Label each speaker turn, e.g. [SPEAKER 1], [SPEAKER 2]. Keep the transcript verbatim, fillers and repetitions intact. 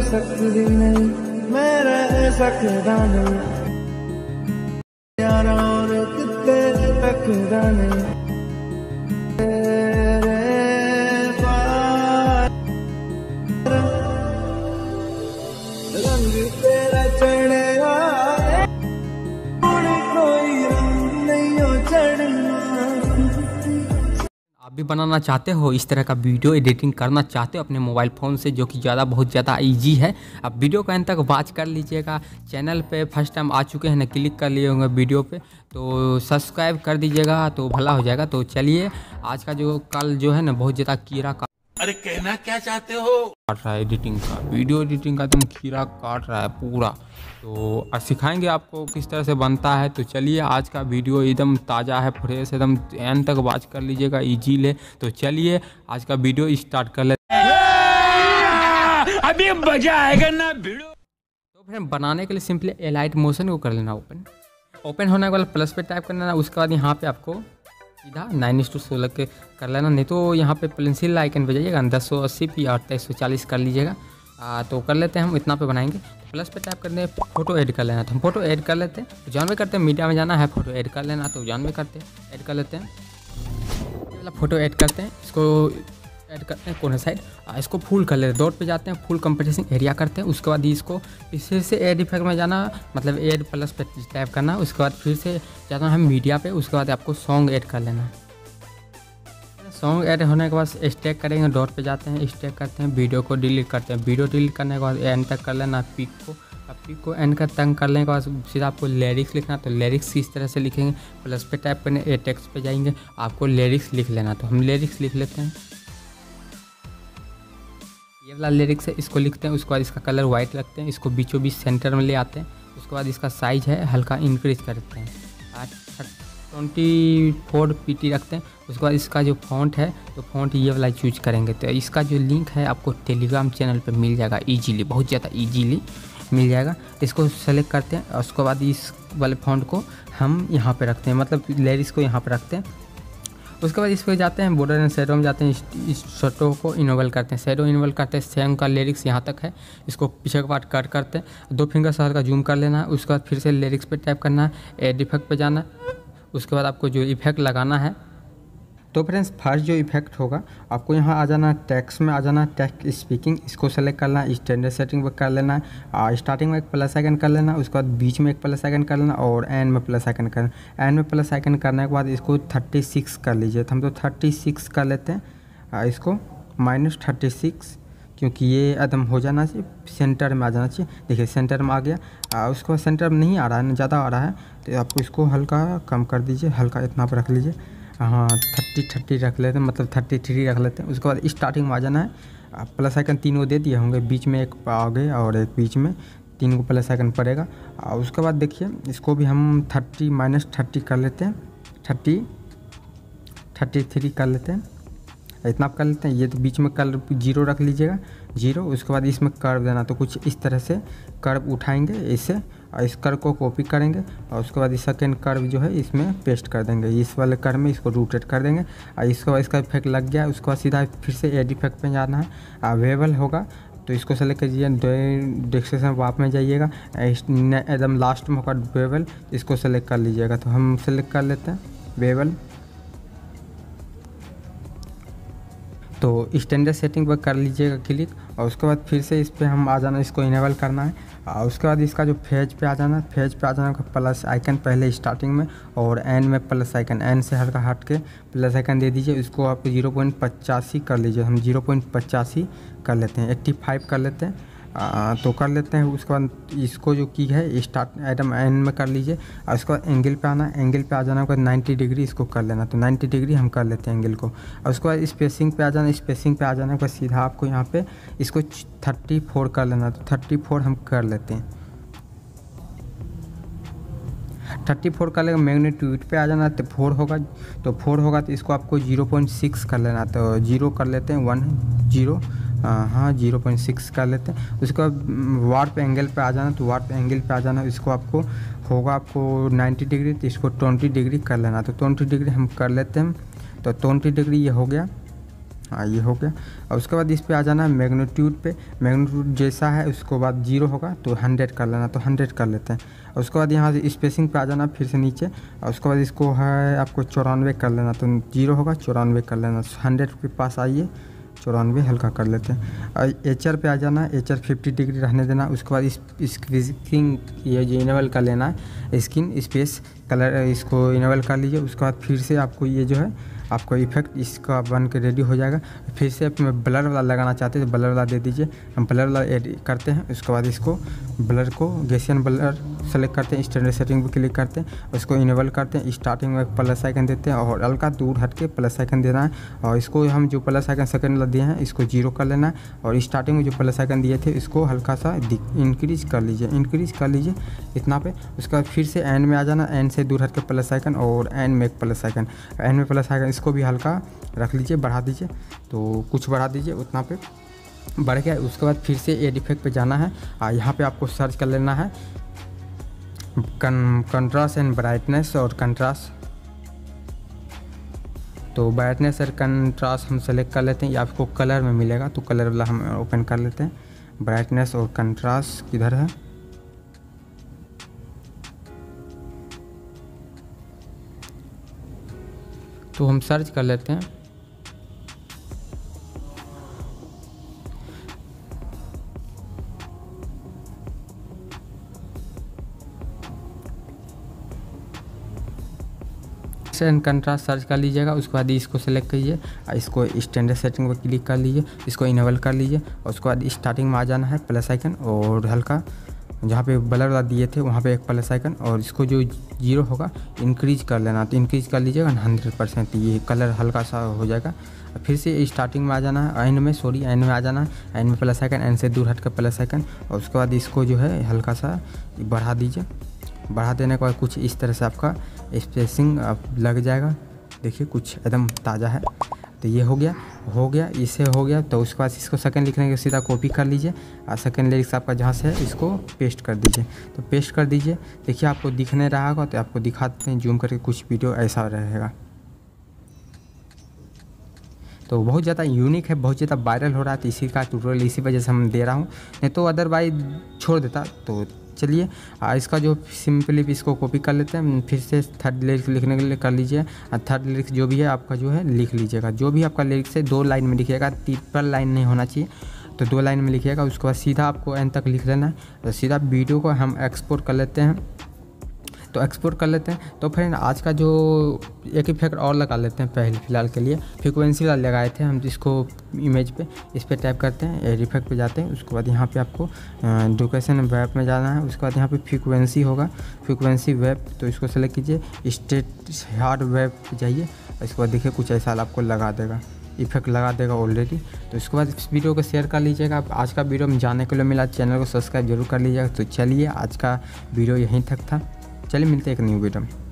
[SPEAKER 1] सकती नहीं, मैं रह सकता नहीं यारा और कितने तकदा नहीं। रंग तेरा चढ़ेगा कोई रंग नहीं हो चढ़ना।
[SPEAKER 2] आप भी बनाना चाहते हो इस तरह का वीडियो एडिटिंग करना चाहते हो अपने मोबाइल फ़ोन से, जो कि ज़्यादा बहुत ज़्यादा इजी है। आप वीडियो को अंत तक वॉच कर लीजिएगा। चैनल पे फर्स्ट टाइम आ चुके हैं ना, क्लिक कर लिए होंगे वीडियो पे, तो सब्सक्राइब कर दीजिएगा तो भला हो जाएगा। तो चलिए, आज का जो कल जो है ना बहुत ज़्यादा कीड़ा का,
[SPEAKER 3] अरे कहना क्या चाहते हो,
[SPEAKER 2] काट रहा है एडिटिंग का, वीडियो एडिटिंग का एकदम खीरा काट रहा है पूरा। तो आज सिखाएंगे आपको किस तरह से बनता है। तो चलिए, आज का वीडियो एकदम ताज़ा है, फ्रेश, एकदम एंड तक वॉच कर लीजिएगा, इजी ले। तो चलिए आज का वीडियो स्टार्ट कर लेते हैं।
[SPEAKER 3] अभी मजा आएगा ना वीडियो।
[SPEAKER 2] तो फिर बनाने के लिए सिंपली एलाइट मोशन को कर लेना ओपन। ओपन होने के बाद प्लस पे टाइप कर लेना। उसके बाद यहाँ पे आपको सीधा नाइन इस टू सोलह के कर लेना, नहीं तो यहाँ पे पेंसिल आइकन पे जाइएगा, दस सौ अस्सी पी और तेईस सौ चालीस कर लीजिएगा। आ, तो कर लेते हैं, हम इतना पे बनाएंगे। प्लस पे टाइप करते हैं, फोटो ऐड कर लेना, तो हम फोटो ऐड कर लेते हैं। तो जान में करते हैं, मीडिया में जाना है, फोटो ऐड कर लेना, तो जान में करते हैं, ऐड कर लेते हैं। वाला फोटो ऐड करते हैं, इसको ऐड करते हैं कोने साइड, इसको फुल कर लेते हैं। डॉट पे जाते हैं, फुल कंप्रेसिंग एरिया करते हैं। उसके बाद इसको फिर से ऐड इफेक्ट में जाना, मतलब ऐड प्लस पे टाइप करना। उसके बाद फिर से जाना है मीडिया पे। उसके बाद आपको सॉन्ग ऐड कर लेना। सॉन्ग ऐड होने के बाद स्टैक करेंगे, डॉट पे जाते हैं, स्टैक करते हैं, वीडियो को डिलीट करते हैं। वीडियो डिलीट करने के बाद एंड तक कर लेना पिक को। अब पिक को एंड का तंग कर लेने के बाद सीधा आपको लिरिक्स लिखना। तो लिरिक्स इस तरह से लिखेंगे, प्लस पे टाइप करने, ए टेक्स्ट पे जाएंगे, आपको लिरिक्स लिख लेना। तो हम लिरिक्स लिख लेते हैं, ये वाला लिरिक्स है, इसको लिखते हैं। उसके बाद इसका कलर वाइट रखते हैं, इसको बीचों बीच सेंटर में ले आते हैं। उसके बाद इसका साइज है हल्का इंक्रीज करते हैं, ट्वेंटी फोर पी टी रखते हैं। उसके बाद इसका जो फॉन्ट है, तो फॉन्ट ये वाला चूज करेंगे। तो इसका जो लिंक है आपको टेलीग्राम चैनल पे मिल जाएगा इजीली, बहुत ज़्यादा इजीली मिल जाएगा। इसको सेलेक्ट करते हैं और उसके बाद इस वाले फॉन्ट को हम यहाँ पे रखते हैं, मतलब लिरिक्स को यहाँ पे रखते हैं। उसके बाद इस पर जाते हैं, बॉर्डर एंड शैडो में जाते हैं, इस शैडो को इनेबल करते हैं, शैडो इनेबल करते हैं। सेम का लिरिक्स यहाँ तक है, इसको पीछे का पार्ट कट करते हैं, दो फिंगर से हल्का जूम कर लेना है। उसके बाद फिर से लिरिक्स पे टाइप करना है, एड इफेक्ट पे जाना है। उसके बाद आपको जो इफेक्ट लगाना है, तो फ्रेंड्स फर्स्ट जो इफेक्ट होगा आपको यहाँ आ जाना, टैक्स में आ जाना, टैक्स स्पीकिंग, इसको सेलेक्ट करना है, स्टैंडर्ड सेटिंग पर कर लेना है। स्टार्टिंग में एक प्लस आइकन कर लेना, उसके बाद बीच में एक प्लस आइकन कर लेना और एंड में प्लस आइकन करना। एंड में प्लस आइकन करने के बाद इसको थर्टी सिक्स कर लीजिए। तो हम तो थर्टी सिक्स कर लेते हैं, इसको माइनस थर्टी सिक्स, क्योंकि ये एकदम हो जाना चाहिए, सेंटर में आ जाना चाहिए। देखिए सेंटर में आ गया। उसके बाद सेंटर में नहीं आ रहा है, ज़्यादा आ रहा है, तो आपको इसको हल्का कम कर दीजिए, हल्का इतना पर रख लीजिए। हाँ थर्टी थर्टी रख लेते हैं, मतलब थर्टी थ्री रख लेते हैं। उसके बाद स्टार्टिंग में आ जाना है, प्लस आइकन तीनों दे दिए होंगे, बीच में एक आगे और एक बीच में, तीन को प्लस आइकन पड़ेगा। और उसके बाद देखिए इसको भी हम थर्टी माइनस थर्टी कर लेते हैं, थर्टी थर्टी थ्री कर लेते हैं, इतना कर लेते हैं। ये तो बीच में कलर जीरो रख लीजिएगा, जीरो। उसके बाद इसमें कर्व देना, तो कुछ इस तरह से कर्व उठाएंगे इससे, और इस कर्व को कॉपी करेंगे और उसके बाद इस सेकेंड कर्व जो है इसमें पेस्ट कर देंगे, इस वाले कर्व में इसको रोटेट कर देंगे। और इसके बाद इसका इफेक्ट लग गया। उसके बाद सीधा फिर से एड इफेक्ट पे जाना है, अवेलेबल होगा तो इसको सेलेक्ट कीजिए, डिस्क्रिप्शन वाप में जाइएगा, एकदम लास्ट में होगा वेबल, इसको सेलेक्ट कर लीजिएगा। तो हम सेलेक्ट कर लेते हैं वेबल। तो स्टैंडर्ड सेटिंग पर कर लीजिएगा क्लिक, और उसके बाद फिर से इस पर हम आ जाना, इसको इनेबल करना है। और उसके बाद इसका जो फेज पे आ जाना, फेज पे आ जाना का प्लस आइकन पहले स्टार्टिंग में और एंड में प्लस आइकन, एंड से हल्का हट के प्लस आइकन दे दीजिए। इसको आप जीरो पॉइंट पचासी कर लीजिए, हम जीरो पॉइंट पचासी कर लेते हैं, एट्टी फाइव कर लेते हैं। आ, तो कर लेते हैं। उसके बाद इसको जो की है स्टार्ट आइटम एंड में कर लीजिए, और उसके बाद एंगल पे आना, एंगल पे आ जाना के बाद नाइन्टी डिग्री इसको कर लेना। तो नाइन्टी डिग्री हम कर लेते हैं एंगल को। और उसके बाद स्पेसिंग पे आ जाना, स्पेसिंग पे आ जाने के बाद सीधा आपको यहाँ पे इसको थर्टी फोर कर लेना। तो थर्टी फोर हम कर लेते हैं, थर्टी फोर कर लेगा। मैग्नीट्यूड पे आ जाना, तो फोर होगा, तो फोर होगा तो इसको आपको जीरो पॉइंट सिक्स कर लेना। तो जीरो कर लेते हैं, वन जीरो, हाँ जीरो पॉइंट सिक्स कर लेते हैं। उसके बाद वार्प एंगल पे आ जाना, तो वार्प एंगल पे आ जाना, इसको आपको होगा आपको नाइन्टी डिग्री, तो इसको ट्वेंटी डिग्री कर लेना। तो ट्वेंटी डिग्री हम कर लेते हैं। तो ट्वेंटी डिग्री ये हो गया। हाँ ये हो गया। और उसके बाद इस पे आ जाना है मैग्नीट्यूड पे। मैग्नीट्यूड जैसा है उसके बाद जीरो होगा तो हंड्रेड कर लेना, तो हंड्रेड कर लेते हैं। और उसके बाद यहाँ से स्पेसिंग पे आ जाना फिर से नीचे, और उसके बाद इसको है आपको चौरानवे कर लेना, तो जीरो होगा चौरानवे कर लेना। हंड्रेड के पास आइए, चौरानवे हल्का कर लेते हैं। और एचर पे आ जाना है, एचर फिफ्टी डिग्री रहने देना। उसके बाद इस स्क्रीन ये जो इनेबल कर लेना है, स्किन स्पेस कलर इसको इनेबल कर लीजिए। उसके बाद फिर से आपको ये जो है आपको इफेक्ट इसका बन के रेडी हो जाएगा। फिर से आप ब्लर वाला लगाना चाहते हैं तो ब्लर वाला दे दीजिए, हम ब्लर वाला ऐड करते हैं। उसके बाद इसको ब्लर को गैसियन ब्लर सेलेक्ट करते हैं, स्टैंडर्ड सेटिंग पे क्लिक करते हैं, उसको इनेबल करते हैं। स्टार्टिंग में प्लस आइकन देते हैं और हल्का दूर हट के प्लस आइकन देना है। और इसको हम जो प्लस आइकन सेकंड वाला दिए हैं इसको जीरो कर लेना है। और स्टार्टिंग में जो प्लस आइकन दिए थे इसको हल्का सा इंक्रीज कर लीजिए, इंक्रीज कर लीजिए इतना पे। उसके बाद फिर से एंड में आ जाना, एंड से दूर हट के प्लस आइकन और एंड में एक प्लस आइकन, एंड में प्लस आइकन इसको भी हल्का रख लीजिए, बढ़ा दीजिए, तो कुछ बढ़ा दीजिए उतना पे बढ़ गया। उसके बाद फिर से एड इफेक्ट पे जाना है और यहाँ पे आपको सर्च कर लेना है कंट्रास्ट एंड ब्राइटनेस और कंट्रास्ट। तो ब्राइटनेस और कंट्रास्ट हम सेलेक्ट कर लेते हैं, ये आपको कलर में मिलेगा तो कलर वाला हम ओपन कर लेते हैं। ब्राइटनेस और कंट्रास्ट किधर है, तो हम सर्च कर लेते हैं। एंड कंट्रास्ट सर्च कर लीजिएगा। उसके बाद इसको सेलेक्ट कीजिए, इसको स्टैंडर्ड सेटिंग पर क्लिक कर लीजिए, इसको इनेबल कर लीजिए। और उसके बाद स्टार्टिंग में आ जाना है प्लस आइकन और हल्का जहाँ पे ब्लर वाला दिए थे वहाँ पे एक प्लस आइकन, और इसको जो जीरो होगा इंक्रीज कर लेना, तो इंक्रीज कर लीजिएगा हंड्रेड परसेंट, ये कलर हल्का सा हो जाएगा। फिर से स्टार्टिंग में आ जाना है, एंड में सॉरी एंड में आ जाना है, एंड में प्लस आइकन, एंड से दूर हट कर प्लस आइकन। और उसके बाद इसको जो है हल्का सा बढ़ा दीजिए, बढ़ा देने के बाद कुछ इस तरह से आपका स्पेसिंग आप लग जाएगा। देखिए कुछ एकदम ताज़ा है। तो ये हो गया हो गया इससे हो गया। तो उसके बाद इसको सेकंड लिखने के सीधा कॉपी कर लीजिए और सेकंड लिरिक्स आपका जहाँ से है इसको पेस्ट कर दीजिए। तो पेस्ट कर दीजिए, देखिए आपको दिखने रहा होगा, तो आपको दिखा देते हैं जूम करके, कुछ वीडियो ऐसा रहेगा। तो बहुत ज़्यादा यूनिक है, बहुत ज़्यादा वायरल हो रहा है, तो इसी का ट्यूटोरियल इसी वजह से हम दे रहा हूँ, नहीं तो अदरवाइज छोड़ देता। तो चलिए इसका जो सिंपली इसको कॉपी कर लेते हैं, फिर से थर्ड लिरिक्स लिखने के लिए कर लीजिए। और थर्ड लिरिक्स जो भी है आपका जो है लिख लीजिएगा, जो भी आपका लिरिक्स है दो लाइन में लिखिएगा, ट्रिपल लाइन नहीं होना चाहिए, तो दो लाइन में लिखिएगा। उसके बाद सीधा आपको एंड तक लिख लेना है। तो सीधा वीडियो को हम एक्सपोर्ट कर लेते हैं, तो एक्सपोर्ट कर लेते हैं। तो फ्रेंड आज का जो एक इफेक्ट और लगा लेते हैं पहले फ़िलहाल के लिए, फ्रीक्वेंसी वाला लगाए थे हम, जिसको इमेज पे इस पर टाइप करते हैं, एड इफेक्ट पे जाते हैं। उसके बाद यहाँ पे आपको डोकेशन वेब में जाना है। उसके बाद यहाँ पे फ्रीक्वेंसी होगा, फ्रीक्वेंसी वेब, तो इसको सेलेक्ट कीजिए, स्टेट हार्ड वेब पे जाइए। इसके बाद देखिए कुछ ऐसा आपको लगा देगा, इफेक्ट लगा देगा ऑलरेडी। तो इसके बाद इस वीडियो को शेयर कर लीजिएगा। आज का वीडियो में जानने के लिए मिला, चैनल को सब्सक्राइब जरूर कर लीजिएगा। तो चलिए आज का वीडियो यहीं तक था, चलिए मिलते हैं एक न्यू वीडियो में।